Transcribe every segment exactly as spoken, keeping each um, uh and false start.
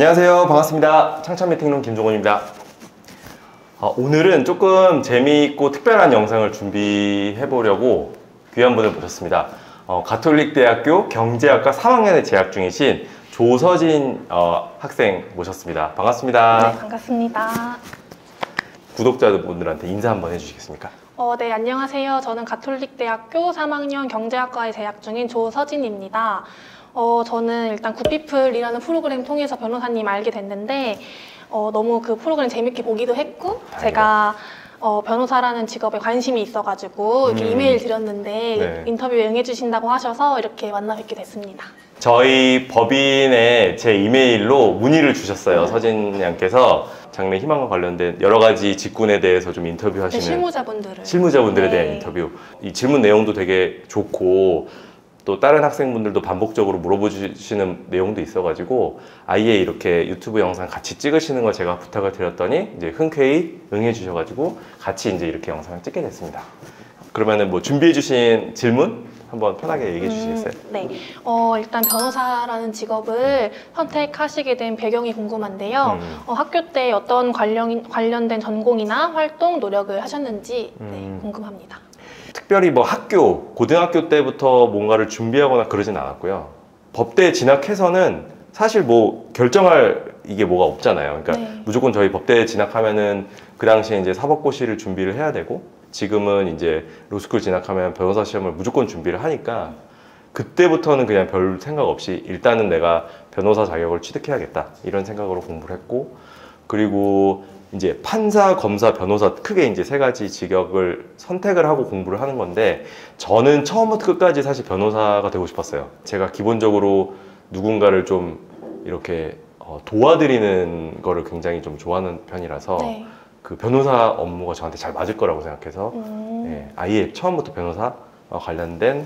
안녕하세요. 반갑습니다. 창참미팅룸 김종원입니다. 어, 오늘은 조금 재미있고 특별한 영상을 준비해 보려고 귀한 분을 모셨습니다. 어, 가톨릭대학교 경제학과 삼 학년에 재학 중이신 조서진 어, 학생 모셨습니다. 반갑습니다. 네, 반갑습니다. 구독자분들한테 인사 한번 해주시겠습니까? 어, 네, 안녕하세요. 저는 가톨릭대학교 삼 학년 경제학과에 재학 중인 조서진입니다. 어, 저는 일단 굿피플이라는 프로그램 통해서 변호사님 알게 됐는데 어, 너무 그 프로그램 재밌게 보기도 했고 아이고. 제가 어, 변호사라는 직업에 관심이 있어가지고 이렇게 음. 이메일 드렸는데 네. 인터뷰에 응해주신다고 하셔서 이렇게 만나 뵙게 됐습니다. 저희 법인에 제 이메일로 문의를 주셨어요. 네. 서진 양께서 장래 희망과 관련된 여러 가지 직군에 대해서 좀 인터뷰하시는 네, 실무자분들을 실무자분들에 네. 대한 인터뷰. 이 질문 내용도 되게 좋고 또 다른 학생분들도 반복적으로 물어보시는 내용도 있어가지고 아예 이렇게 유튜브 영상 같이 찍으시는 걸 제가 부탁을 드렸더니 이제 흔쾌히 응해 주셔가지고 같이 이제 이렇게 영상을 찍게 됐습니다. 그러면은 뭐 준비해주신 질문 한번 편하게 얘기해 주시겠어요? 음, 네. 어, 일단 변호사라는 직업을 선택하시게 된 배경이 궁금한데요. 음. 어, 학교 때 어떤 관련, 관련된 전공이나 활동, 노력을 하셨는지 음. 네, 궁금합니다. 특별히 뭐 학교, 고등학교 때부터 뭔가를 준비하거나 그러진 않았고요. 법대에 진학해서는 사실 뭐 결정할 이게 뭐가 없잖아요. 그러니까 네. 무조건 저희 법대에 진학하면은 그 당시에 이제 사법고시를 준비를 해야 되고 지금은 이제 로스쿨 진학하면 변호사 시험을 무조건 준비를 하니까 그때부터는 그냥 별 생각 없이 일단은 내가 변호사 자격을 취득해야겠다 이런 생각으로 공부를 했고 그리고 이제 판사, 검사, 변호사 크게 이제 세 가지 직업을 선택을 하고 공부를 하는 건데 저는 처음부터 끝까지 사실 변호사가 되고 싶었어요. 제가 기본적으로 누군가를 좀 이렇게 도와드리는 거를 굉장히 좀 좋아하는 편이라서 네. 그 변호사 업무가 저한테 잘 맞을 거라고 생각해서 음. 예, 아예 처음부터 변호사와 관련된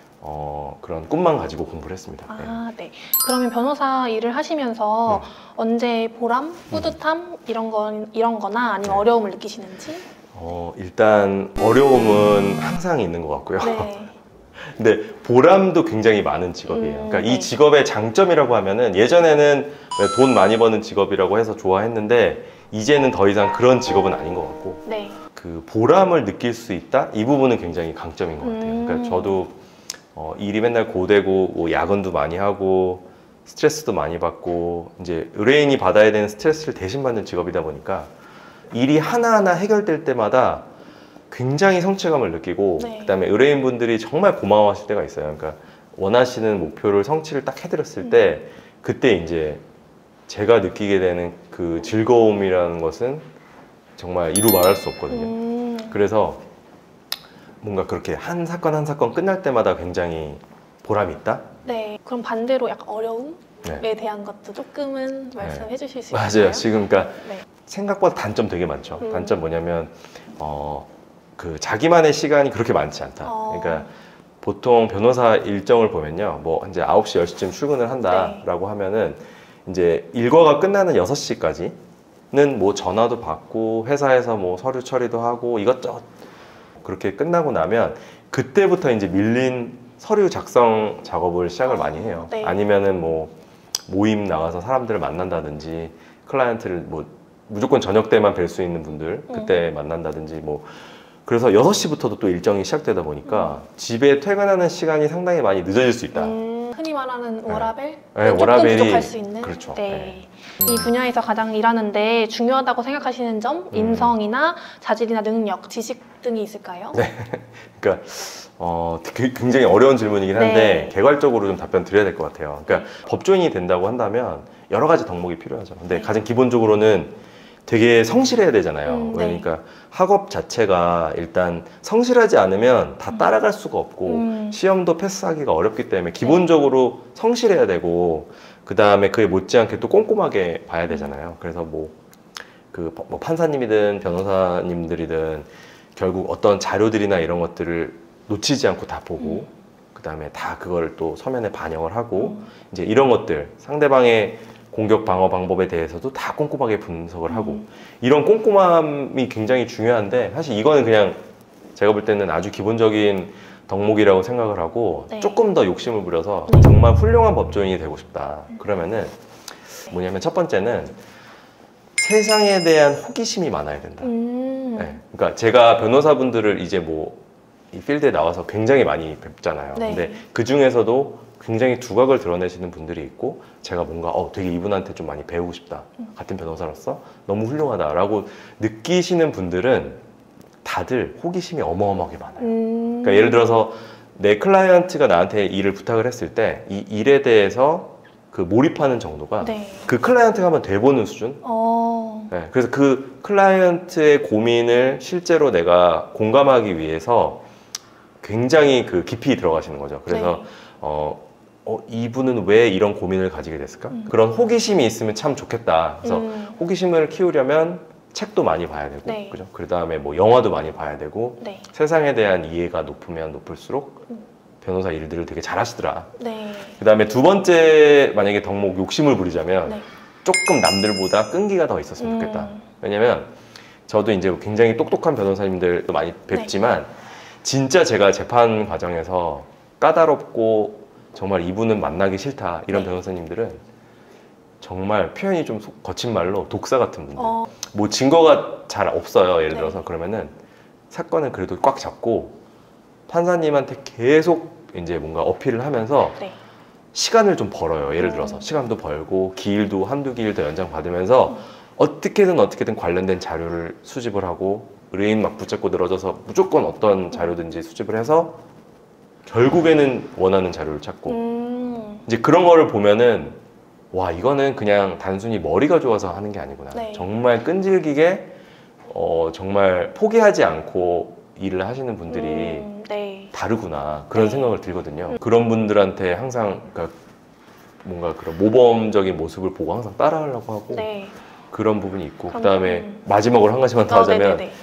어, 그런 꿈만 가지고 공부를 했습니다. 아, 네. 네. 그러면 변호사 일을 하시면서 음. 언제 보람, 뿌듯함 음. 이런 건 이런 거나 아니면 네. 어려움을 느끼시는지? 어, 일단 어려움은 항상 있는 것 같고요. 네. 근데 보람도 굉장히 많은 직업이에요. 음, 그러니까 네. 이 직업의 장점이라고 하면은 예전에는 돈 많이 버는 직업이라고 해서 좋아했는데 이제는 더 이상 그런 직업은 아닌 것 같고 네. 그 보람을 느낄 수 있다? 이 부분은 굉장히 강점인 것 같아요. 음. 그러니까 저도 어, 일이 맨날 고되고 뭐 야근도 많이 하고 스트레스도 많이 받고 이제 의뢰인이 받아야 되는 스트레스를 대신 받는 직업이다 보니까 일이 하나하나 해결될 때마다 굉장히 성취감을 느끼고 네. 그다음에 의뢰인분들이 정말 고마워하실 때가 있어요. 그러니까 원하시는 목표를 성취를 딱 해드렸을 음. 때 그때 이제 제가 느끼게 되는 그 즐거움이라는 것은 정말 이루 말할 수 없거든요. 음. 그래서 뭔가 그렇게 한 사건 한 사건 끝날 때마다 굉장히 보람이 있다? 네. 그럼 반대로 약간 어려움에 네. 대한 것도 조금은 말씀해 네. 주실 수 있나요? 맞아요. 지금 그러니까 네. 생각보다 단점 되게 많죠. 음. 단점 뭐냐면 어, 그 자기만의 시간이 그렇게 많지 않다. 어. 그러니까 보통 변호사 일정을 보면요. 뭐 이제 아홉 시, 열 시쯤 출근을 한다라고 네. 하면은 이제 일과가 끝나는 여섯 시까지는 뭐 전화도 받고 회사에서 뭐 서류 처리도 하고 이것저것 그렇게 끝나고 나면 그때부터 이제 밀린 서류 작성 작업을 시작을 많이 해요. 네. 아니면은 뭐 모임 나가서 사람들을 만난다든지 클라이언트를 뭐 무조건 저녁 때만 뵐 수 있는 분들 그때 음. 만난다든지 뭐 그래서 여섯 시부터도 또 일정이 시작되다 보니까 음. 집에 퇴근하는 시간이 상당히 많이 늦어질 수 있다. 음, 흔히 말하는 워라벨? 네, 조금 워라벨이 부족할 수 있는? 그렇죠. 네. 네. 이 분야에서 가장 일하는데 중요하다고 생각하시는 점, 음. 인성이나 자질이나 능력, 지식 등이 있을까요? 네. 그러니까 어, 굉장히 어려운 질문이긴 한데 네. 개괄적으로 좀 답변 드려야 될 것 같아요. 그러니까 네. 법조인이 된다고 한다면 여러 가지 덕목이 필요하죠. 근데 네. 가장 기본적으로는 되게 성실해야 되잖아요. 음, 네. 그러니까 학업 자체가 일단 성실하지 않으면 다 따라갈 수가 없고 음. 시험도 패스하기가 어렵기 때문에 기본적으로 네. 성실해야 되고 그 다음에 그에 못지않게 또 꼼꼼하게 봐야 되잖아요. 그래서 뭐, 그, 뭐 판사님이든 변호사님들이든 결국 어떤 자료들이나 이런 것들을 놓치지 않고 다 보고 음. 그 다음에 다 그걸 또 서면에 반영을 하고 음. 이제 이런 것들 상대방의 공격 방어 방법에 대해서도 다 꼼꼼하게 분석을 하고 음. 이런 꼼꼼함이 굉장히 중요한데 사실 이거는 그냥 제가 볼 때는 아주 기본적인 덕목이라고 생각을 하고 네. 조금 더 욕심을 부려서 네. 정말 훌륭한 법조인이 되고 싶다 그러면은 뭐냐면 첫 번째는 세상에 대한 호기심이 많아야 된다. 음. 네. 그러니까 제가 변호사분들을 이제 뭐 이 필드에 나와서 굉장히 많이 뵙잖아요. 네. 근데 그 중에서도 굉장히 두각을 드러내시는 분들이 있고 제가 뭔가 어 되게 이분한테 좀 많이 배우고 싶다. 음. 같은 변호사로서 너무 훌륭하다라고 느끼시는 분들은 다들 호기심이 어마어마하게 많아요. 음. 그러니까 예를 들어서 내 클라이언트가 나한테 일을 부탁을 했을 때 이 일에 대해서 그 몰입하는 정도가 네. 그 클라이언트가 한번 돼보는 수준. 어. 네, 그래서 그 클라이언트의 고민을 실제로 내가 공감하기 위해서 굉장히 그 깊이 들어가시는 거죠. 그래서 네. 어, 어, 이분은 왜 이런 고민을 가지게 됐을까? 음. 그런 호기심이 있으면 참 좋겠다. 그래서 음. 호기심을 키우려면 책도 많이 봐야 되고, 네. 그죠? 그 다음에 뭐 영화도 많이 봐야 되고, 네. 세상에 대한 이해가 높으면 높을수록 음. 변호사 일들을 되게 잘하시더라. 네. 그 다음에 두 번째 만약에 덕목 욕심을 부리자면 네. 조금 남들보다 끈기가 더 있었으면 좋겠다. 음. 왜냐면 저도 이제 굉장히 똑똑한 변호사님들도 많이 뵙지만 네. 진짜 제가 재판 과정에서 까다롭고 정말 이분은 만나기 싫다 이런 네. 변호사님들은 정말 표현이 좀 속- 거친 말로 독사 같은 분들. 어. 뭐 증거가 잘 없어요. 예를 네. 들어서 그러면은 사건을 그래도 꽉 잡고 판사님한테 계속 이제 뭔가 어필을 하면서 네. 시간을 좀 벌어요. 예를 들어서 음. 시간도 벌고 기일도 한두 기일 더 연장 받으면서 어떻게든 어떻게든 관련된 자료를 수집을 하고 의뢰인 막 붙잡고 늘어져서 무조건 어떤 자료든지 수집을 해서 결국에는 원하는 자료를 찾고 음. 이제 그런 거를 보면은 와 이거는 그냥 단순히 머리가 좋아서 하는 게 아니구나. 네. 정말 끈질기게 어, 정말 포기하지 않고 일을 하시는 분들이 음. 네. 다르구나 그런 네. 생각을 들거든요. 그런 분들한테 항상 그러니까 뭔가 그런 모범적인 모습을 보고 항상 따라하려고 하고 네. 그런 부분이 있고 그럼, 그 다음에 음. 마지막으로 한 가지만 더 어, 하자면 네네네.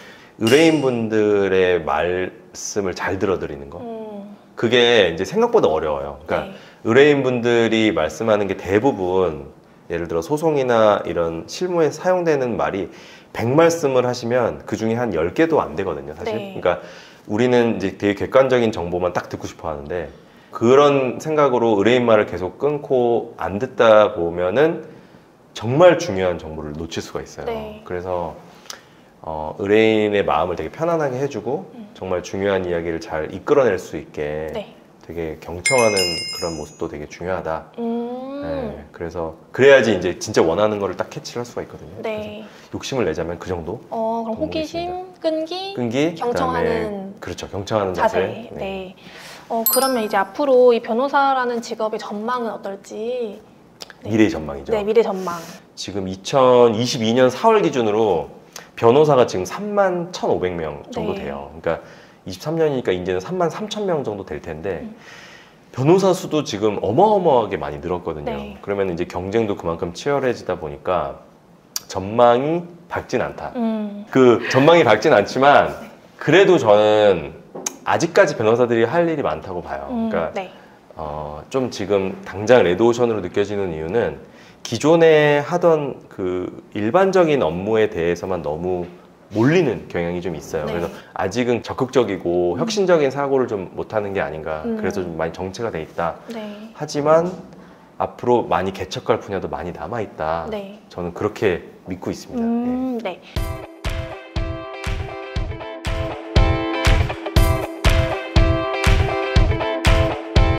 의뢰인분들의 말씀을 잘 들어드리는 거 음. 그게 이제 생각보다 어려워요. 그러니까 네. 의뢰인분들이 말씀하는 게 대부분 예를 들어 소송이나 이런 실무에 사용되는 말이 백 말씀을 하시면 그 중에 한 열 개도 안 되거든요, 사실. 네. 그러니까 우리는 이제 되게 객관적인 정보만 딱 듣고 싶어 하는데 그런 생각으로 의뢰인 말을 계속 끊고 안 듣다 보면은 정말 중요한 정보를 놓칠 수가 있어요. 네. 그래서 어, 의뢰인의 마음을 되게 편안하게 해주고 음. 정말 중요한 이야기를 잘 이끌어낼 수 있게 네. 되게 경청하는 그런 모습도 되게 중요하다. 음. 네, 그래서 그래야지 이제 진짜 원하는 거를 딱 캐치를 할 수가 있거든요. 네. 그래서 욕심을 내자면 그 정도. 어, 그럼 덕목이 호기심, 끈기, 끈기, 경청하는 그다음에 그렇죠. 경청하는 자세. 자세. 네. 어, 그러면 이제 앞으로 이 변호사라는 직업의 전망은 어떨지. 네. 미래의 전망이죠. 네, 미래 전망. 지금 이천이십이 년 사월 기준으로 변호사가 지금 삼만 천오백 명 정도 네. 돼요. 그러니까 이십삼 년이니까 이제는 삼만 삼천 명 정도 될 텐데 음. 변호사 수도 지금 어마어마하게 많이 늘었거든요. 네. 그러면 이제 경쟁도 그만큼 치열해지다 보니까 전망이 밝진 않다. 음. 그 전망이 밝진 않지만 그래도 저는 아직까지 변호사들이 할 일이 많다고 봐요. 음. 그러니까 네. 어, 좀 지금 당장 레드오션으로 느껴지는 이유는 기존에 하던 그 일반적인 업무에 대해서만 너무 몰리는 경향이 좀 있어요. 네. 그래서 아직은 적극적이고 혁신적인 사고를 좀 못하는 게 아닌가. 음. 그래서 좀 많이 정체가 돼 있다. 네. 하지만 앞으로 많이 개척할 분야도 많이 남아 있다. 네. 저는 그렇게 믿고 있습니다. 예. 음, 네.